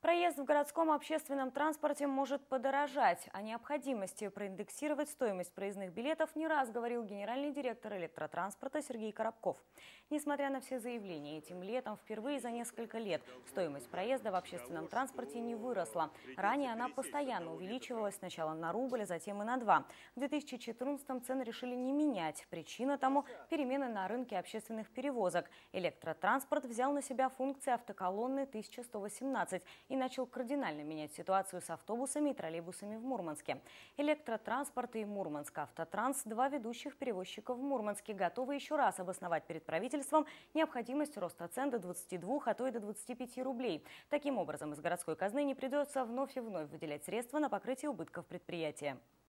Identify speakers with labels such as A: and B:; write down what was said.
A: Проезд в городском общественном транспорте может подорожать. О необходимости проиндексировать стоимость проездных билетов не раз говорил генеральный директор электротранспорта Сергей Коробков. Несмотря на все заявления, этим летом впервые за несколько лет стоимость проезда в общественном транспорте не выросла. Ранее она постоянно увеличивалась сначала на рубль, а затем и на 2. В 2014-м цены решили не менять. Причина тому – перемены на рынке общественных перевозок. Электротранспорт взял на себя функции автоколонны 1118 и начал кардинально менять ситуацию с автобусами и троллейбусами в Мурманске. Электротранспорт и Мурманск-Автотранс, два ведущих перевозчика в Мурманске, готовы еще раз обосновать перед правительством необходимость роста цен до 22, а то и до 25 рублей. Таким образом, из городской казны не придется вновь и вновь выделять средства на покрытие убытков предприятия.